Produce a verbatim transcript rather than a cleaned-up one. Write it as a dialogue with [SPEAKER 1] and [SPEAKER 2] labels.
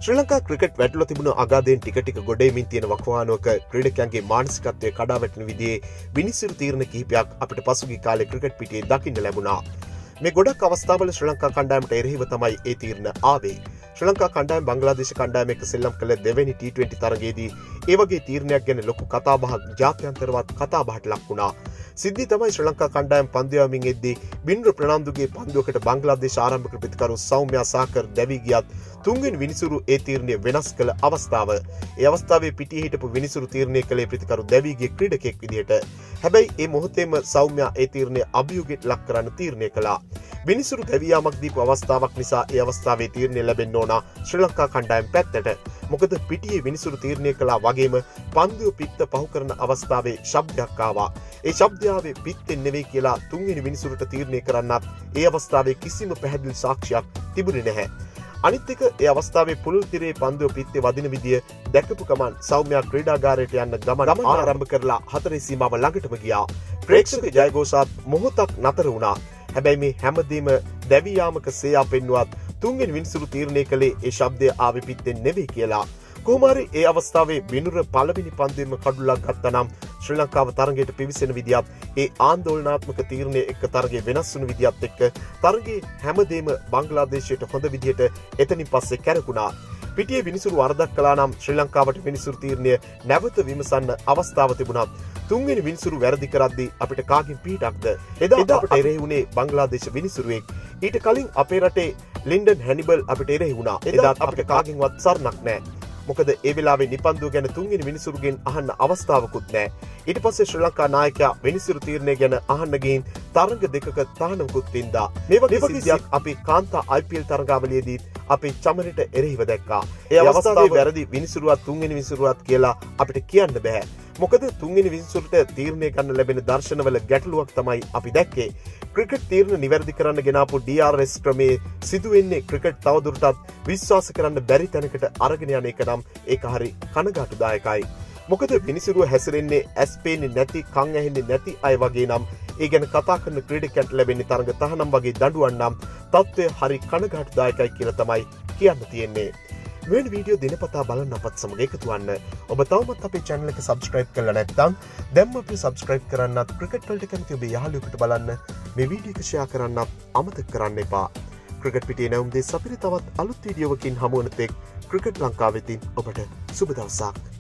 [SPEAKER 1] ශ්‍රී Lanka cricket වැටුල තිබුණු අගාධයෙන් ටික ටික ගොඩේමින් තියෙන වකවානුවක ක්‍රීඩකයන්ගේ මානසිකත්වය කඩා වැටෙන විදිහේ විනිසුරු තීරණ කිහිපයක් අපිට පසුගිය කාලේ ක්‍රිකට් පිටියේ දකින්න ලැබුණා. මේ ගොඩක් අවස්ථාවල ශ්‍රී ලංකා කණ්ඩායමට එරෙහිව තමයි ඒ තීරණ ආවේ. ශ්‍රී ලංකා කණ්ඩායම බංග්ලාදේශ කණ්ඩායම එක්ක සෙල්ලම් කළ දෙවැනි ටී ට්වෙන්ටි තරගයේදී ඒ වගේ තීරණයක් ගැන ලොකු කතාබහක් ජාත්‍යන්තරවත් කතාබහට ලක් වුණා. සිද්ධිය තමයි ශ්‍රී ලංකා කණ්ඩායම පන්දු යවමින් එද්දී බින්දුර ප්‍රනාන්දුගේ පන්දුවකට බංග්ලාදේශ ආරම්භක ප්‍රතිකරු සෞම්‍යා සාකර් දැවී ගියත් තුන්වෙනි විනිසුරු ඒ තීරණය වෙනස් කළ අවස්ථාව. ඒ අවස්ථාවේ පිටියේ හිටපු විනිසුරු තීරණය කළේ ප්‍රතිකරු දැවී ගිය ක්‍රීඩකයෙක් විදිහට. හැබැයි ඒ මොහොතේම සෞම්‍යා ඒ තීරණය අභියෝගයට ලක් කරන්න තීරණය කළා. විනිසුරු දැවී යාමක් දීපු අවස්ථාවක් නිසා ඒ අවස්ථාවේ තීරණය ලැබෙන්න ඕන ශ්‍රී ලංකා කණ්ඩායම පැත්තට. මොකද පිටියේ විනිසුරු තීරණය කළා වගේම පන්දුව පිත්ත පහු කරන අවස්ථාවේ ශබ්දයක් ආවා. ඒ ශබ්දය ආවේ පිත්තෙන් නෙවෙයි කියලා තුන්වෙනි විනිසුරුට තීරණය කරන්නත් ඒ අවස්ථාවේ කිසිම පැහැදිලි සාක්ෂියක් තිබුණේ නැහැ. අනිත් එක ඒ අවස්ථාවේ පුළුල් තිරේ පන්දුව පිත්තේ වදින විදිය දැකපු ගමන් සෞම්‍යා ක්‍රීඩාගාරයට යන්න ගමන ආරම්භ කරලා හතරේ සීමාව ළඟටම ගියා. ප්‍රේක්ෂක ජයഘോഷාත් මොහොතක් නතර වුණා. හැබැයි මේ හැමදේම දැවී යාමක සේයා පෙන්නුවත් තුන්වෙනි විනිසුරු තීරණය කළේ ඒ ශබ්දය ආවේ පිත්තෙන් නෙවෙයි කියලා. කොහොම හරි ඒ අවස්ථාවේ බිනුර පළවෙනි පන්දුවෙම කඩුලක් ගත්තා නම් ශ්‍රී ලංකාව තරගයට පිවිසෙන විදියත් ඒ ආందోලනාත්මක තීරණය එක්ක තරගය වෙනස් වුණු විදියත් එක්ක තරගයේ හැමදේම බංග්ලාදේශයට හොඳ විදියට එතනින් පස්සේ කැරකුණා. පිටියේ විනිසුරු වරදක් කළා නම් ශ්‍රී ලංකාවට විනිසුරු තීරණය නැවත විමසන්න අවස්ථාව තිබුණා. තුන්වෙනි විනිසුරු වැරදි කරද්දී අපිට කාගෙන් පිටක්ද? එදා අපිට එරෙහි වුණේ බංග්ලාදේශ විනිසුරුවෙක්. ඊට කලින් අපේ රටේ ලින්ඩන් හැනිබල් අපිට එරෙහි වුණා. එදා අපිට කාගෙන්වත් සරණක් නැහැ. මොකද ඒ වෙලාවේ නිපන්දුව ගැන තුන්වෙනි විනිසුරුගෙන් අහන්න අවස්ථාවකුත් නැහැ. ඊට පස්සේ ශ්‍රී ලංකා නායකයා විනිසුරු තීරණය ගැන අහන්න ගිහින් තරඟ දෙකක තහනමකුත් තින්දා. මේ වගේ සිද්ධියක් අපි කාන්තා ආයි පී එල් තරඟාවලියේදී අපේ චමරට එරෙහිව දැක්කා. ඒ අවස්ථාවේ වැරදි විනිසුරුවත් තුන්වෙනි විනිසුරුවත් කියලා අපිට කියන්න බෑ. මොකද තුන්වෙනි විනිසුරුට තීරණය ගන්න ලැබෙන දර්ශනවල ගැටලුවක් තමයි අපි දැක්කේ. ක්‍රිකට් තීරණ නිවැරදි කරන්න ගෙනාපු ඩී ආර් එස් ක්‍රමයේ සිදුවෙන්නේ ක්‍රිකට් තවදුරටත් විශ්වාස කරන්න බැරි තැනකට අරගෙන යන එක නම් ඒක හරි කනගාටුදායකයි. මොකද විනිසුරුව හැසිරෙන්නේ ඇස් පේන්නේ නැති, කන් ඇහෙන්නේ නැති අය වගේ නම් ඒ ගැන කතා කරන ක්‍රීඩකයන්ට ලැබෙන්නේ තරඟ තහනම් වගේ දඬුවම් නම් තත්ත්වය හරි කනගාටුදායකයි කියලා තමයි කියන්න තියෙන්නේ. මෙවැනි වීඩියෝ දිනපතා බලන්න අපත් සමග එකතු වන්න. ඔබ තවමත් අපේ channel එක subscribe කරලා නැත්නම් දැන්ම අපි subscribe කරන්නත් ක්‍රිකට් වලට කැමති ඔබේ යාළුවෙකුට බලන්න මේ වීඩියෝ එක share කරන්නත් අමතක කරන්න එපා. ක්‍රිකට් පිටියේ නැවුම් දෙස් අපිට තවත් අලුත් වීඩියෝවකින් හමු වන තෙක් ක්‍රිකට් ලංකාවෙතින් ඔබට සුබ දවසක්.